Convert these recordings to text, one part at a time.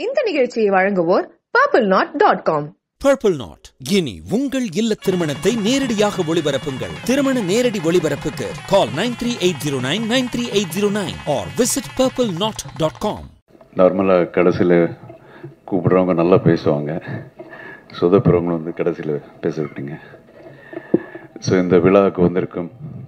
இந்த நிகழ்ச்சியை வழங்குவோர் purplenot.com. Purple Knot. இனி உங்கள் இல்ல திருமணத்தை நேரடியாக ஒளிபரப்புங்கள். திருமண நேரடி ஒளிபரப்புக்கு call 9380993809 or visit purplenot.com. நார்மலா கடைசியில் கூப்பிடுறவங்க நல்லா பேசுவாங்க, சொதப்புறவங்க வந்து கடைசியில் பேச விட்டீங்க. ஸோ இந்த விழாவுக்கு வந்திருக்கும்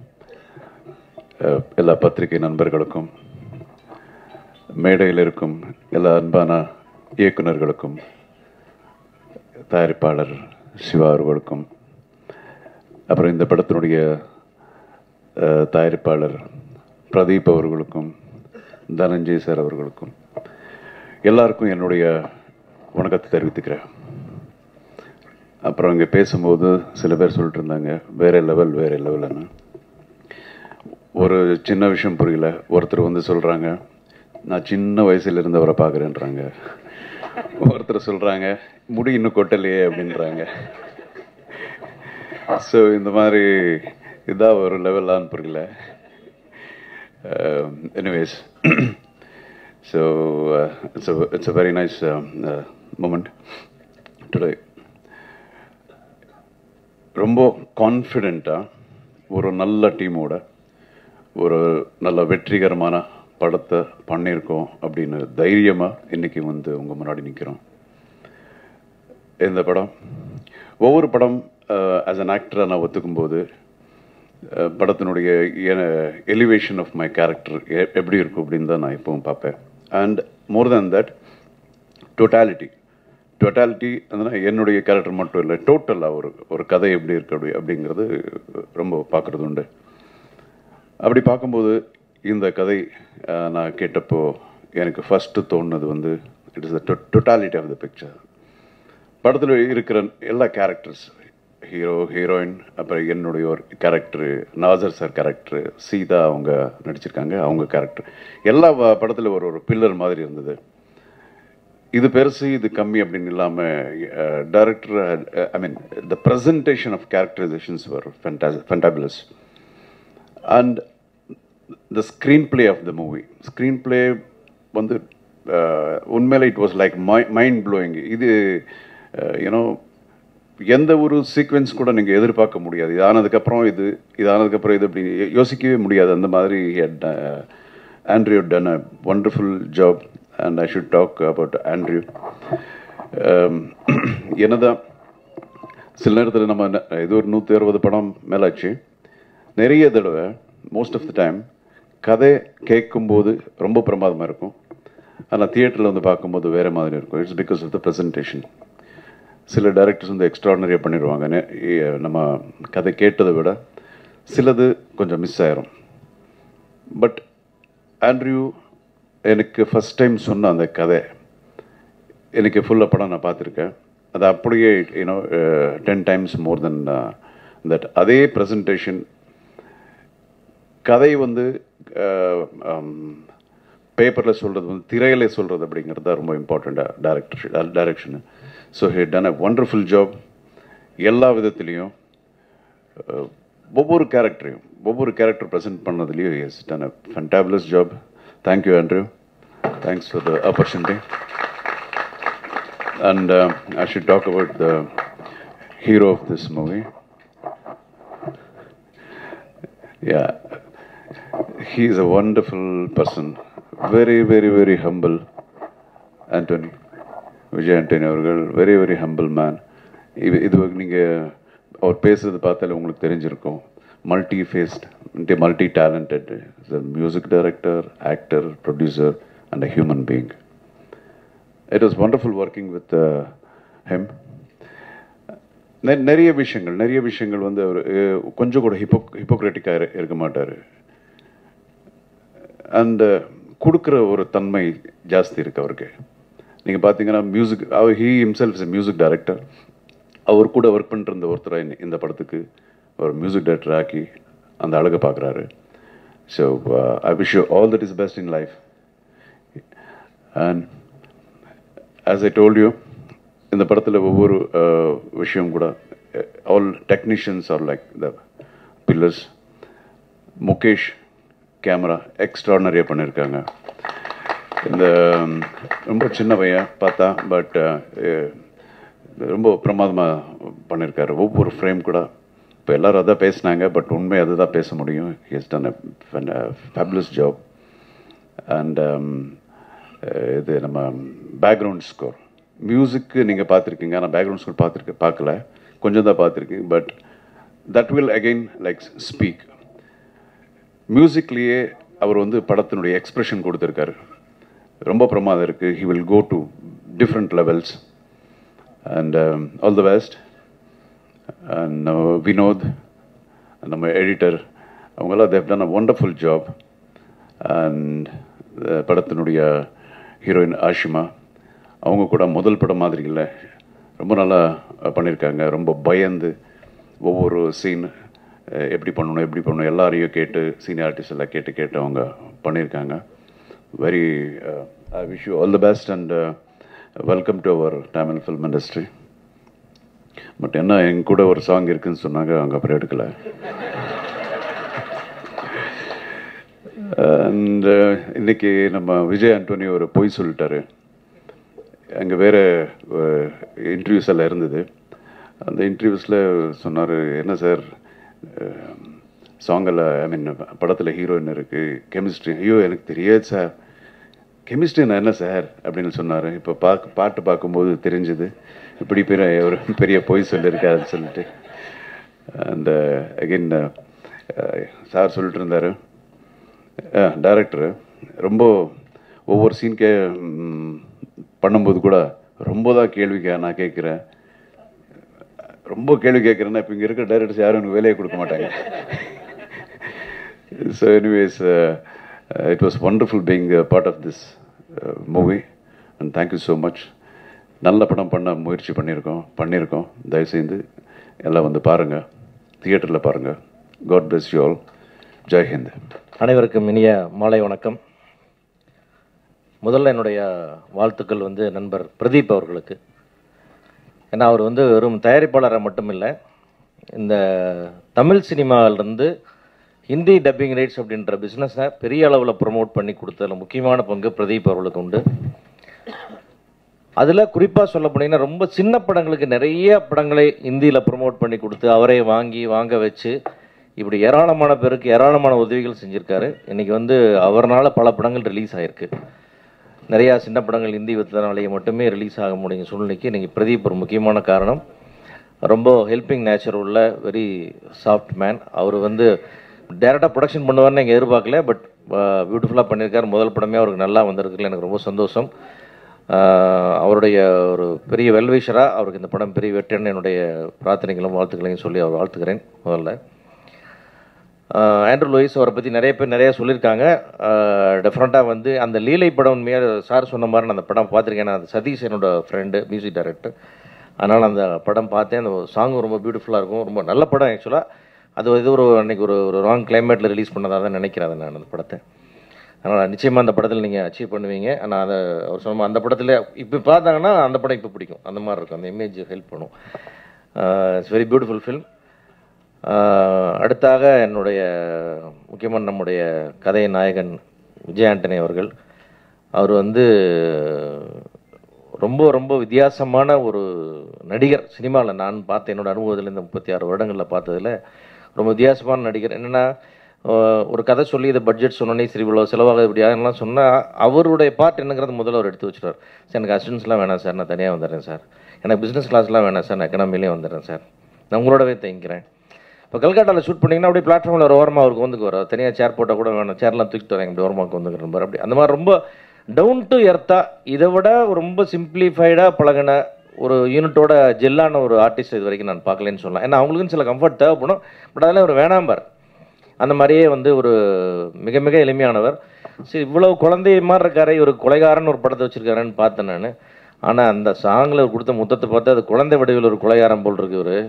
எல்லா பத்திரிகை நண்பர்களுக்கும், மேடையில் இருக்கும் எல்லா அன்பான இயக்குநர்களுக்கும், தயாரிப்பாளர் சிவா அவர்களுக்கும், அப்புறம் இந்த படத்தினுடைய தயாரிப்பாளர் பிரதீப் அவர்களுக்கும், தனஞ்சய் சார் அவர்களுக்கும், எல்லாருக்கும் என்னுடைய வணக்கத்தை தெரிவித்துக்கிறேன். அப்புறம் இங்கே பேசும்போது சில பேர் சொல்லிட்டு இருந்தாங்க வேற லெவல்னு. ஒரு சின்ன விஷயம் புரியல. ஒருத்தர் வந்து சொல்கிறாங்க நான் சின்ன வயசில் இருந்தவரை பார்க்குறேன்றாங்க. ஒருத்தர் சொல்கிறாங்க முடி இன்னும் கொட்டலையே அப்படின்றாங்க. ஸோ இந்த மாதிரி இதான் ஒரு லெவலான்னு புரியல. Anyways, so it's a very nice moment today. ரொம்ப கான்ஃபிடெண்ட்டாக ஒரு நல்ல டீமோட ஒரு நல்ல வெற்றிகரமான படத்தை பண்ணியிருக்கோம் அப்படின்னு தைரியமாக இன்றைக்கி வந்து உங்கள் முன்னாடி நிற்கிறோம். இந்த படம் ஒவ்வொரு படம் ஆஸ் அன் ஆக்டராக நான் ஒத்துக்கும்போது படத்தினுடைய எலிவேஷன் ஆஃப் மை கேரக்டர் எப்படி இருக்கும் அப்படின்னு தான் நான் இப்போவும் பார்ப்பேன். And more than that totality அதனால் என்னுடைய கேரக்டர் மட்டும் இல்லை, டோட்டலாக ஒரு கதை எப்படி இருக்கு அப்படிங்கிறது ரொம்ப பார்க்குறது உண்டு. அப்படி பார்க்கும்போது இந்த கதை நான் கேட்டப்போ எனக்கு ஃபஸ்ட்டு தோணுது வந்து it is the totality of the picture. படத்தில் இருக்கிற எல்லா கேரக்டர்ஸ், ஹீரோ, ஹீரோயின், அப்புறம் என்னுடைய ஒரு character, Nasser sir character, Seetha அவங்க நடிச்சிருக்காங்க, அவங்க கேரக்டர் எல்லா படத்தில் ஒரு பில்லர் மாதிரி இருந்தது. இது பெருசு இது கம்மி அப்படின்னு இல்லாமல் director, I mean the presentation of characterisations were fantabulous. And the screenplay of the movie, screenplay வந்து உண்மையில it was like mind blowing. இது யூனோ எந்த ஒரு சீக்வென்ஸ் கூட நீங்கள் எதிர்பார்க்க முடியாது. இது ஆனதுக்கப்புறம் இது ஆனதுக்கப்புறம் இது அப்படி யோசிக்கவே முடியாது. அந்த மாதிரி Andrew done a wonderful job and I should talk about Andrew. என்னதான் சில நேரத்தில் நம்ம இது ஒரு 160 படம் மேலாச்சு. நிறைய தடவை மோஸ்ட் ஆஃப் த டைம் கதை கேட்கும்போது ரொம்ப பிரமாதமாக இருக்கும், ஆனால் தியேட்டரில் வந்து பார்க்கும்போது வேறு மாதிரி இருக்கும். It's because of the presentation. சில டைரக்டர்ஸ் வந்து எக்ஸ்ட்ராடனரியாக பண்ணிடுவாங்க. நம்ம கதை கேட்டதை விட சிலது கொஞ்சம் மிஸ் ஆயிரும். பட் ஆண்ட்ரியூ எனக்கு ஃபஸ்ட் டைம் சொன்ன அந்த கதை எனக்கு ஃபுல்லாக படம் நான் பார்த்துருக்கேன். அது அப்படியே you know 10 times more than that. அதே ப்ரெசன்டேஷன் கதை வந்து பேப்பரில் சொல்கிறது வந்து திரையில் சொல்கிறது அப்படிங்கிறது தான் ரொம்ப இம்பார்ட்டண்ட்டாக direction. So he done a wonderful job. எல்லா விதத்துலேயும் ஒவ்வொரு கேரக்டர் ப்ரெசென்ட் பண்ணதுலேயும் he has done a fantabulous job. Thank you, Andrew. Thanks for the opportunity. And I should talk about the hero of this movie. Yeah, he is a wonderful person. Very, very, very humble. Anthony, Vijay Anthony அவர்கள் very, very humble man. இது நீங்கள் அவர் பேசுறது பார்த்தாலே உங்களுக்கு தெரிஞ்சிருக்கும். Multi-faced, multi-talented, the music director, actor, producer, and a human being. It was wonderful working with him. நிறைய விஷயங்கள் வந்து அவர் கொஞ்சம் கூட ஹிப்போக்ரட்டிக்காக இருக்க மாட்டார். அண்ட் கொடுக்குற ஒரு தன்மை ஜாஸ்தி இருக்கு அவருக்கு. நீங்கள் பார்த்தீங்கன்னா music, he himself is a music director. அவர் கூட ஒர்க் பண்ணிட்டு இருந்த ஒருத்தராக இந்த படத்துக்கு ஒரு மியூசிக் டைரக்டர் ஆக்கி அந்த அழகை பார்க்குறாரு. So I wish you all that is best in life. And as I told you, இந்த படத்தில் ஒவ்வொரு விஷயம் கூட all technicians are like the pillars. Mukesh camera எக்ஸ்ட்ராடனரியாக பண்ணியிருக்காங்க. இந்த ரொம்ப சின்ன பையன் பார்த்தா, பட் ரொம்ப பிரமாதமாக பண்ணியிருக்காரு. ஒவ்வொரு ஃப்ரேம் கூட இப்போ எல்லோரும் அதான் பேசினாங்க, பட் உண்மை அதுதான் பேச முடியும். He has done a fabulous job. And இது நம்ம பேக்ரவுண்ட் ஸ்கோர், மியூசிக்கு நீங்கள் பார்த்துருக்கீங்க, ஆனால் பேக்ரவுண்ட் ஸ்கோர் பார்க்கல, கொஞ்சம் தான் பார்த்துருக்கீங்க. But that will again like speak. மியூசிக்லேயே அவர் வந்து படத்தினுடைய எக்ஸ்பிரஷன் கொடுத்துருக்காரு, ரொம்ப பிரமாதம் இருக்குது. He will go to different levels. And all the best. And Vinod, நம்ம எடிட்டர், அவங்களாம் they've done a wonderful job. And படத்தினுடைய ஹீரோயின் ஆஷிமா, அவங்க கூட முதல் படம் மாதிரி இல்லை, ரொம்ப நல்லா பண்ணியிருக்காங்க. ரொம்ப பயந்து ஒவ்வொரு சீன் எப்படி பண்ணணும் எல்லாரையும் கேட்டு, சீனியர் ஆர்டிஸ்ட் எல்லாம் கேட்டு அவங்க பண்ணியிருக்காங்க. Very I wish you all the best and welcome to our Tamil film industry. But என்ன, எங்க கூட ஒரு சாங் இருக்குன்னு சொன்னாங்க, அவங்க அப்புறம் எடுக்கலை. அண்ட் இன்னைக்கு நம்ம விஜய் ஆண்டோனி ஒரு பொய் சொல்லிட்டாரு. அங்கே வேறு இன்டர்வியூஸ் எல்லாம் இருந்தது. அந்த இன்டர்வியூஸில் சொன்னார், என்ன சார் சாங்கில், ஐ மீன் படத்தில் ஹீரோயின் இருக்குது, கெமிஸ்ட்ரி, ஐயோ எனக்கு தெரியாது சார், கெமிஸ்ட்ரினா என்ன சார் அப்படின்னு சொன்னார். இப்போ பாட்டு பார்க்கும்போது தெரிஞ்சுது இப்படி ஒரு பெரிய பொய் சொல்லியிருக்காருன்னு சொல்லிட்டு. அந்த அகெயின் சார் சொல்லிட்டு இருந்தார், டைரக்டரு ரொம்ப ஒவ்வொரு சீன் பண்ணும்போது கூட ரொம்ப தான் நான் கேட்குறேன், ரொம்ப கேள்வி கேட்குறேன்னா இப்போ இங்கே இருக்கிற டைரக்டர்ஸ் யாரும் எனக்கு வேலையை கொடுக்க மாட்டாங்க. So anyways, it was wonderful being part of this movie and thank you so much. நல்ல படம் பண்ண முயற்சி பண்ணியிருக்கோம். தயவுசெய்து எல்லாம் வந்து பாருங்கள், தியேட்டரில் பாருங்கள். God bless you all. Jai Hind. அனைவருக்கும் இனிய மாலை வணக்கம். முதல்ல என்னுடைய வாழ்த்துக்கள் வந்து நண்பர் பிரதீப் அவர்களுக்கு. ஏன்னா அவர் வந்து வெறும் தயாரிப்பாளரை மட்டும் இல்லை, இந்த தமிழ் சினிமாவிலிருந்து ஹிந்தி டப்பிங் ரைட்ஸ் அப்படின்ற பிஸ்னஸை பெரிய அளவில் ப்ரொமோட் பண்ணி கொடுத்ததில் முக்கியமான பங்கு பிரதீப் அவர்களுக்கு உண்டு. அதில் குறிப்பாக சொல்ல போனீங்கன்னா ரொம்ப சின்ன படங்களுக்கு நிறைய படங்களை ஹிந்தியில் ப்ரொமோட் பண்ணி கொடுத்து அவரே வாங்க வச்சு இப்படி ஏராளமான பேருக்கு ஏராளமான உதவிகள் செஞ்சுருக்காரு. இன்றைக்கி வந்து அவரால் பல படங்கள் ரிலீஸ் ஆகிருக்கு. நிறையா சின்ன படங்கள் ஹிந்தி வித்தனாலேயே மட்டுமே ரிலீஸ் ஆக முடியும் சூழ்நிலைக்கு இன்றைக்கி பிரதீப் ஒரு முக்கியமான காரணம். ரொம்ப ஹெல்பிங் நேச்சர் உள்ள வெரி சாஃப்ட் மேன். அவர் வந்து டேரெக்டாக ப்ரொடக்ஷன் பண்ணுவார்னு எங்கள் எதிர்பார்க்கல, பட் பியூட்டிஃபுல்லாக பண்ணியிருக்கார். முதல் படமே அவருக்கு நல்லா வந்திருக்குல்ல, எனக்கு ரொம்ப சந்தோஷம். அவருடைய ஒரு பெரிய வெல்விஷராக அவருக்கு இந்த படம் பெரிய வெற்றின்னு என்னுடைய பிரார்த்தனைகளும் வாழ்த்துக்களையும் சொல்லி அவர் வாழ்த்துக்கிறேன். முதல்ல ஆண்ட்ரூ லூயிஸ் அவரை பற்றி நிறைய பேர் நிறையா சொல்லியிருக்காங்க. டெஃபினட்டாக வந்து அந்த லீலை படம் உண்மையாக சார் சொன்ன மாதிரி நான் அந்த படம் பார்த்துருக்கேன். நான் அந்த சதீஷ் என்னோட ஃப்ரெண்டு, மியூசிக் டைரக்டர். அதனால் அந்த படம் பார்த்தேன். அந்த சாங் ரொம்ப பியூட்டிஃபுல்லாக இருக்கும், ரொம்ப நல்ல படம். ஆக்சுவலாக அது இது அன்றைக்கி ஒரு ராங் கிளைமேட்டில் ரிலீஸ் பண்ணதாக தான் நினைக்கிறேன் நான் அந்த படத்தை. அதனால் நிச்சயமாக அந்த படத்தில் நீங்கள் அச்சீவ் பண்ணுவீங்க. ஆனால் அதை அவர் சொன்ன அந்த படத்தில் இப்போ பார்த்தாங்கன்னா அந்த படம் இப்போ பிடிக்கும், அந்த மாதிரி இருக்கும், அந்த இமேஜ் ஹெல்ப் பண்ணும். It's very beautiful film. அடுத்தாக என்னுடைய முக்கியமான நம்முடைய கதை நாயகன் விஜய் ஆண்டனி அவர்கள். அவர் வந்து ரொம்ப ரொம்ப வித்தியாசமான ஒரு நடிகர். சினிமாவில் நான் பார்த்த என்னோடய அனுபவத்தில் இந்த 36 வருடங்களில் பார்த்ததில் ரொம்ப வித்தியாசமான நடிகர். என்னென்னா, ஒரு கதை சொல்லி இதை பட்ஜெட் சொன்னோன்னே சரி இவ்வளோ செலவாக இப்படியாகலாம் சொன்னால் அவருடைய பார்ட் என்னங்கிறது முதல்ல அவர் எடுத்து வச்சுருவார். சார் எனக்கு அசிஸ்டன்ஸ்லாம் வேணாம் சார், நான் தனியாக வந்துடுறேன் சார். எனக்கு பிஸ்னஸ் கிளாஸ்லாம் வேணாம் சார், நான் எக்கனாமிலேயே வந்துடுறேன் சார், நான் உங்களோடவே தங்கிக்கிறேன். இப்போ கல்கட்டாவில் ஷூட் பண்ணிங்கன்னா அப்படியே பிளாட்ஃபார்மில் ஒரு ஓரமாக அவருக்கு வந்துக்கு வரும். தனியாக சேர் போட்டால் கூட வேணும், சேர்லாம் தூக்கிட்டு வரேன், இப்படி ஓரமாக வந்துக்கிறேன் பாரு. அப்படி அந்த மாதிரி ரொம்ப டவுன் டு எர்த்தாக, இதை விட ரொம்ப சிம்பிளிஃபைடாக பழகின ஒரு யூனிட்டோட ஜெல்லான ஒரு ஆர்டிஸ்ட் இது வரைக்கும் நான் பார்க்கலன்னு சொல்லலாம். ஏன்னா அவங்களுக்குன்னு சில கம்ஃபர்ட் தேவைப்படும், பட் அதெல்லாம் ஒரு வேணாம்பார். அந்த மாதிரியே வந்து ஒரு மிக மிக எளிமையானவர். சரி, இவ்வளவு குழந்தை மாதிரி இருக்காரு, ஒரு கொலைகாரன் ஒரு படத்தை வச்சுருக்காருன்னு பார்த்தேன் நான். ஆனால் அந்த சாங்கில் கொடுத்த முத்தத்தை பார்த்து அது குழந்தை வடிவில் ஒரு கொலைகாரன் போல் இருக்கு இவர்.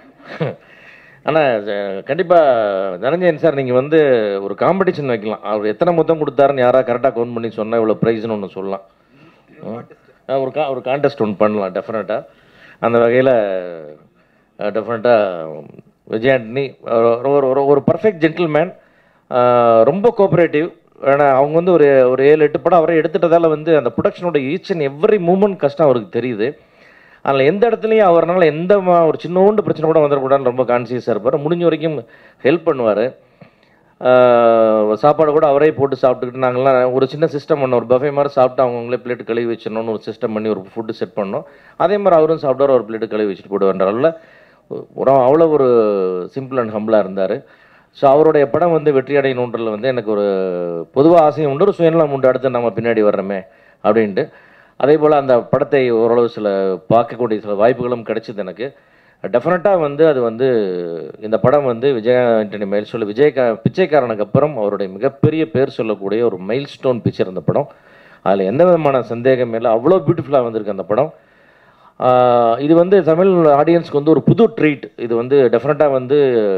ஆனால் கண்டிப்பாக தனஞ்சயன் சார், நீங்கள் வந்து ஒரு காம்படிஷன் வைக்கலாம். அவர் எத்தனை முத்தம் கொடுத்தாருன்னு யாராவது கரெக்டாக கவுண்ட் பண்ணி சொன்னால் இவ்வளோ ப்ரைஸ்னு ஒன்று சொல்லலாம். ஒரு கான்டெஸ்ட் ஒன்று பண்ணலாம் டெஃபினட்டாக. அந்த வகையில் டெஃபினட்டாக விஜய் ஆண்டனி ஒரு பர்ஃபெக்ட் ஜென்டில்மேன், ரொம்ப கோஆப்ரேட்டிவ், ஏன்னா அவங்க வந்து ஒரு ஒரு 7-8 படம் அவரே எடுத்துட்டதால வந்து அந்த ப்ரொடக்ஷனோட ஈச் அண்ட் எவ்ரி மூமெண்ட் கஷ்டம் அவருக்கு தெரியுது. அதில் எந்த இடத்துலையும் அவரால் எந்த ஒரு சின்னோண்டு பிரச்சனை கூட வந்துடக்கூடாதுன்னு ரொம்ப கான்சியஸாக இருப்பார். முடிஞ்ச வரைக்கும் ஹெல்ப் பண்ணுவார். சாப்பாடு கூட அவரே போட்டு சாப்பிட்டுக்கிட்டு நாங்கள்லாம் ஒரு சின்ன சிஸ்டம் பண்ணோம். ஒரு பஃபே மாதிரி சாப்பிட்டு அவங்களே பிளேட்டு கழுவி வச்சிடணும்னு ஒரு சிஸ்டம் பண்ணி ஒரு ஃபுட்டு செட் பண்ணோம். அதே மாதிரி அவரும் சாப்பிட்டார், ஒரு பிளேட்டு கழுவி வச்சுட்டு போடுவேன்றால அவ்வளோ ஒரு சிம்பிள் அண்ட் ஹம்பிளாக இருந்தார். ஸோ அவருடைய படம் வந்து வெற்றி அடையணுன்றதுல வந்து எனக்கு ஒரு பொதுவாக ஆசையும் உண்டு, ஒரு சுயநலம் உண்டு, அடுத்து நம்ம பின்னாடி வர்றோமே அப்படின்ட்டு. அதே போல் அந்த படத்தை ஓரளவு சில பார்க்கக்கூடிய சில வாய்ப்புகளும் கிடைச்சிது எனக்கு. டெஃபினட்டாக வந்து அது வந்து இந்த படம் வந்து விஜய் ஆண்டனி மைல்ஸ்டோன் பிச்சைக்காரனுக்கு அப்புறம் அவருடைய மிகப்பெரிய பேர் சொல்லக்கூடிய ஒரு மைல்ஸ்டோன் பிக்சர் இந்த படம். அதில் எந்த விதமான சந்தேகம் இல்லை, அவ்வளோ பியூட்டிஃபுல்லாக வந்திருக்கு அந்த படம். இது வந்து தமிழ் ஆடியன்ஸ்க்கு வந்து ஒரு புது ட்ரீட். இது வந்து டெஃபினட்டாக வந்து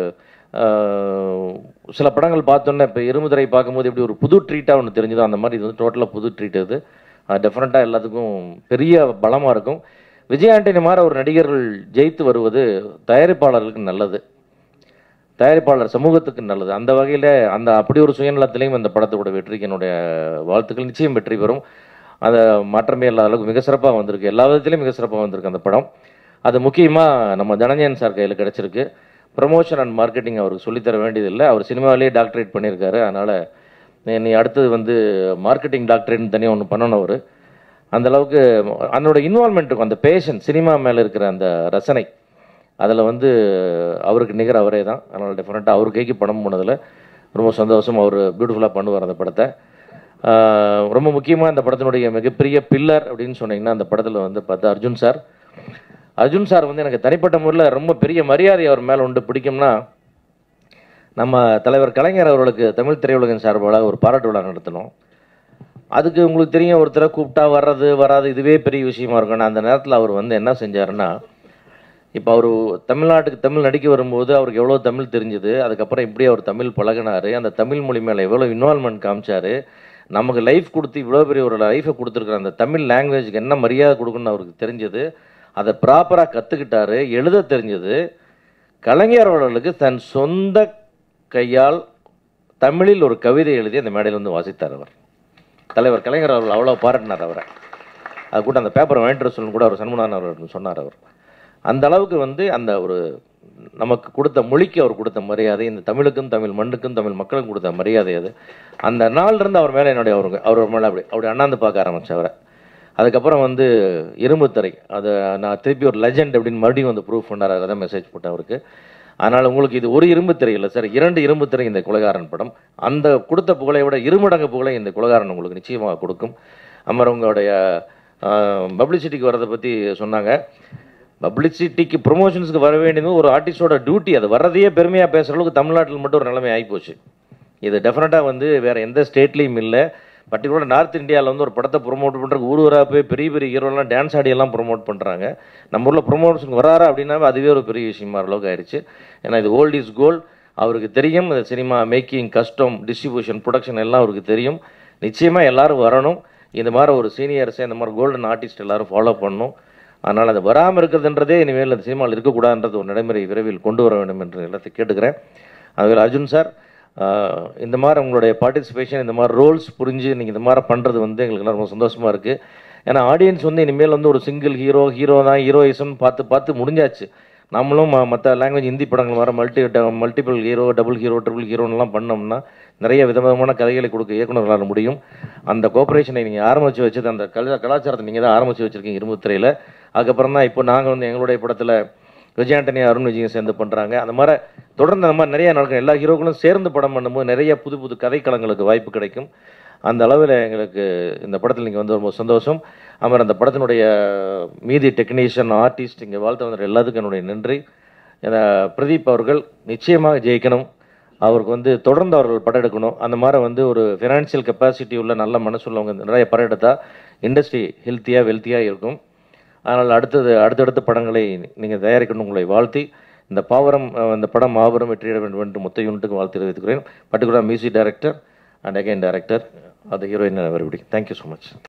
சில படங்கள் பார்த்தோன்னே இப்போ இருமுதிரை பார்க்கும்போது எப்படி ஒரு புது ட்ரீட்டாக ஒன்று தெரிஞ்சுதோ அந்த மாதிரி இது வந்து டோட்டலாக புது ட்ரீட். இது டெஃபினட்டாக எல்லாத்துக்கும் பெரிய பலமாக இருக்கும். விஜய் ஆண்டனி மாதிரி ஒரு நடிகர்கள் ஜெயித்து வருவது தயாரிப்பாளர்களுக்கு நல்லது, தயாரிப்பாளர் சமூகத்துக்கு நல்லது. அந்த வகையில் அந்த அப்படி ஒரு சுயநலத்திலையும் அந்த படத்தோட வெற்றிக்கு என்னுடைய வாழ்த்துக்கள். நிச்சயம் வெற்றி பெறும். அதை மாற்றமே இல்லாத அளவுக்கு மிக சிறப்பாக வந்திருக்கு, எல்லா விதத்துலையும் மிக சிறப்பாக வந்திருக்கு அந்த படம். அது முக்கியமாக நம்ம தனஞ்சயன் சார் கையில் கிடச்சிருக்கு. ப்ரமோஷன் அண்ட் மார்க்கெட்டிங் அவருக்கு சொல்லித்தர வேண்டியதில்லை, அவர் சினிமாவிலேயே டாக்டரேட் பண்ணியிருக்காரு. அதனால் நீ அடுத்தது வந்து மார்க்கெட்டிங் டாக்டரேட்னு தனியாக ஒன்று பண்ணணும். அவர் அந்தளவுக்கு அதனோட இன்வால்மெண்ட் இருக்கும், அந்த பேஷன், சினிமா மேலே இருக்கிற அந்த ரசனை, அதில் வந்து அவருக்கு நிகர் அவரே தான். அதனால் டெஃபினட்டாக அவர் கைக்கு படம் போனதில் ரொம்ப சந்தோஷம். அவர் பியூட்டிஃபுல்லாக பண்ணுவார் அந்த படத்தை. ரொம்ப முக்கியமாக இந்த படத்தினுடைய மிகப்பெரிய பில்லர் அப்படின்னு சொன்னீங்கன்னா அந்த படத்தில் வந்து பார்த்தா அர்ஜுன் சார் வந்து எனக்கு தனிப்பட்ட முறையில் ரொம்ப பெரிய மரியாதை அவர் மேலே உண்டு. பிடிக்கும்னா நம்ம தலைவர் கலைஞர் அவர்களுக்கு தமிழ் திரையுலகின் சார்பாக ஒரு பாராட்டு விழா நடத்தினோம். அதுக்கு உங்களுக்கு தெரியும், ஒருத்தரை கூப்பிட்டா வராது இதுவே பெரிய விஷயமா இருக்கும். அந்த நேரத்தில் அவர் வந்து என்ன செஞ்சாருன்னா, இப்போ அவர் தமிழ்நாட்டுக்கு தமிழ் நடிக்க வரும்போது அவருக்கு எவ்வளோ தமிழ் தெரிஞ்சுது, அதுக்கப்புறம் இப்படி அவர் தமிழ் பழகினார், அந்த தமிழ் மொழி மேலே எவ்வளோ இன்வால்மெண்ட் காமிச்சார், நமக்கு லைஃப் கொடுத்து இவ்வளோ பெரிய ஒரு லைஃப்பை கொடுத்துருக்குற அந்த தமிழ் லாங்குவேஜுக்கு என்ன மரியாதை கொடுக்கணும்னு அவருக்கு தெரிஞ்சது, அதை ப்ராப்பராக கற்றுக்கிட்டாரு, எழுத தெரிஞ்சது. கலைஞர் அவர்களுக்கு தன் சொந்த கையால் தமிழில் ஒரு கவிதை எழுதி அந்த மேடையில் வந்து வாசித்தார் அவர். தலைவர் கலைஞர் அவர்கள் அவ்வளோ பாராட்டினார் அவரை. அது கூட அந்த பேப்பரை வாங்கிட்டு சொல்லணும் கூட அவர் சண்முகநாதன் அவர்கள் சொன்னார். அவர் அந்த அளவுக்கு வந்து அந்த ஒரு நமக்கு கொடுத்த மொழிக்கு அவர் கொடுத்த மரியாதை, இந்த தமிழுக்கும் தமிழ் மண்ணுக்கும் தமிழ் மக்களுக்கும் கொடுத்த மரியாதை அது. அந்த நாள்லேருந்து அவர் மேலே என்னுடைய அவர் மேலே அப்படி அண்ணாந்து பார்க்க ஆரம்பித்தேன் அவரை. அதுக்கப்புறம் வந்து இரும்புத்திரை, அதை நான் திருப்பி ஒரு லெஜெண்ட் அப்படின்னு மறுபடியும் வந்து ப்ரூவ் பண்ணார். அதை தான் மெசேஜ் போட்டேன் அவருக்கு. அதனால் உங்களுக்கு இது ஒரு இரும்புத்திரை இல்லை சார், 2 இரும்புத்திரை இந்த கொலைகாரன் படம். அந்த கொடுத்த புகழை விட 2 மடங்கு புகழை இந்த கொலைகாரன் உங்களுக்கு நிச்சயமாக கொடுக்கும். அப்புறம் உங்களுடைய பப்ளிசிட்டிக்கு வரதை பற்றி சொன்னாங்க. பப்ளிசிட்டிக்கு ப்ரொமோஷன்ஸுக்கு வர வேண்டியது ஒரு ஆர்டிஸ்டோட டியூட்டி. அது வர்றதையே பெருமையாக பேசுகிற அளவுக்கு தமிழ்நாட்டில் மட்டும் ஒரு நிலைமை ஆகிப்போச்சு. இது டெஃபினட்டாக வந்து வேறு எந்த ஸ்டேட்லேயும் இல்லை. பர்டிகுலர் நார்த் இந்தியாவில் வந்து ஒரு படத்தை ப்ரொமோட் பண்ணுறதுக்கு ஊராக போய் பெரிய பெரிய ஹீரோலாம் டான்ஸ் ஆடியெல்லாம் ப்ரொமோட் பண்ணுறாங்க. நம்ம ஊரில் ப்ரொமோஷனுக்கு வராரா அப்படின்னாவே அதுவே ஒரு பெரிய விஷயமா அளவுக்கு ஆயிடுச்சு. ஏன்னா இது ஓல்ட் இஸ் கோல்ட். அவருக்கு தெரியும் இந்த cinema making, custom, distribution, production எல்லாம் அவருக்கு தெரியும். நிச்சயமாக எல்லோரும் வரணும். இந்த மாதிரி ஒரு சீனியர்ஸை, இந்த மாதிரி கோல்டன் ஆர்டிஸ்ட் எல்லோரும் ஃபாலோ பண்ணணும். அதனால் அது வராமல் இருக்கிறதுன்றதே இனிமேல் அந்த சினிமாவில் இருக்கக்கூடாதுன்றது ஒரு நடைமுறை விரைவில் கொண்டு வர வேண்டும் என்று எல்லாத்தையும் கேட்டுக்கிறேன். அதுவே அர்ஜுன் சார், இந்த மாதிரி உங்களுடைய பார்ட்டிசிபேஷன், இந்த மாதிரி ரோல்ஸ் புரிஞ்சு நீங்கள் இந்த மாதிரி பண்ணுறது வந்து எங்களுக்கு ரொம்ப சந்தோஷமாக இருக்குது. ஏன்னா ஆடியன்ஸ் வந்து இனிமேல் வந்து ஒரு சிங்கிள் ஹீரோ தான் ஹீரோயிசம் பார்த்து முடிஞ்சாச்சு. நம்மளும் மற்ற லாங்குவேஜ் ஹிந்தி படங்கள் வர multiple hero, double hero, triple ஹீரோன்னெலாம் பண்ணோம்னா நிறைய விதவிதமான கதைகளை கொடுக்க இயக்குநர்களால் முடியும். அந்த கோஆப்ரேஷனை நீங்கள் ஆரம்பித்து வச்சது, அந்த கலாச்சாரத்தை நீங்கள் தான் ஆரம்பித்து வச்சுருக்கீங்க இரும்புத்திரையில். அதுக்கப்புறம் தான் இப்போ நாங்கள் வந்து எங்களுடைய படத்தில் விஜய் ஆண்டனி, அருண் விஜயும் சேர்ந்து பண்ணுறாங்க. அந்த மாதிரி தொடர்ந்து அந்த மாதிரி நிறைய நடக்கும். எல்லா ஹீரோக்களும் சேர்ந்து படம் பண்ணும்போது நிறைய புது கதைக்களங்களுக்கு வாய்ப்பு கிடைக்கும். அந்த அளவில் எங்களுக்கு இந்த படத்தில் நீங்கள் வந்து ரொம்ப சந்தோஷம். அப்புறம் அந்த படத்தினுடைய மீதி டெக்னீஷியன், ஆர்டிஸ்ட், இங்கே வாழ்த்து வந்த எல்லாத்துக்கும் என்னுடைய நன்றி. பிரதீப் அவர்கள் நிச்சயமாக ஜெயிக்கணும். அவருக்கு வந்து தொடர்ந்து அவர்கள் படம் எடுக்கணும். அந்த மாதிரி வந்து ஒரு ஃபினான்ஷியல் கெப்பாசிட்டி உள்ள நல்ல மனசுள்ளவங்க நிறைய படம் எடுத்தால் இண்டஸ்ட்ரி ஹெல்த்தியாக வெல்த்தியாக இருக்கும். அதனால் அடுத்தடுத்த படங்களை நீங்கள் தயாரிக்கணும் உங்களை வாழ்த்தி, இந்த படம் மாபெரும் வெற்றியிட வேண்டும் என்று மொத்த யூனிட்டுக்கு வாழ்த்து தெரிவித்துக்கிறேன். Particular music director and again director, அது heroine everybody. Thank you so much.